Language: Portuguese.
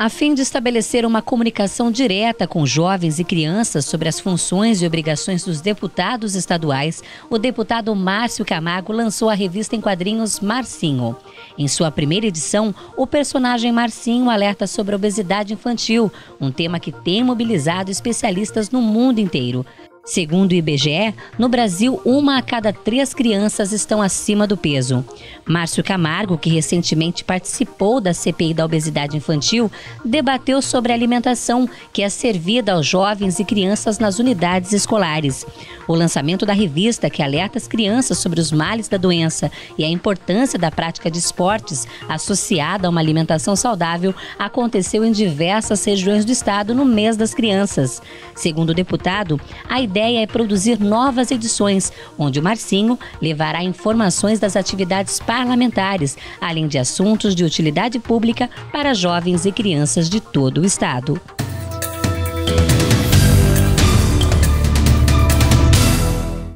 A fim de estabelecer uma comunicação direta com jovens e crianças sobre as funções e obrigações dos deputados estaduais, o deputado Márcio Camargo lançou a revista em quadrinhos Marcinho. Em sua primeira edição, o personagem Marcinho alerta sobre a obesidade infantil, um tema que tem mobilizado especialistas no mundo inteiro. Segundo o IBGE, no Brasil, 1 a cada 3 crianças estão acima do peso. Márcio Camargo, que recentemente participou da CPI da obesidade infantil, debateu sobre a alimentação que é servida aos jovens e crianças nas unidades escolares. O lançamento da revista, que alerta as crianças sobre os males da doença e a importância da prática de esportes associada a uma alimentação saudável, aconteceu em diversas regiões do estado no mês das crianças. Segundo o deputado, a ideia é produzir novas edições, onde o Marcinho levará informações das atividades parlamentares, além de assuntos de utilidade pública para jovens e crianças de todo o estado.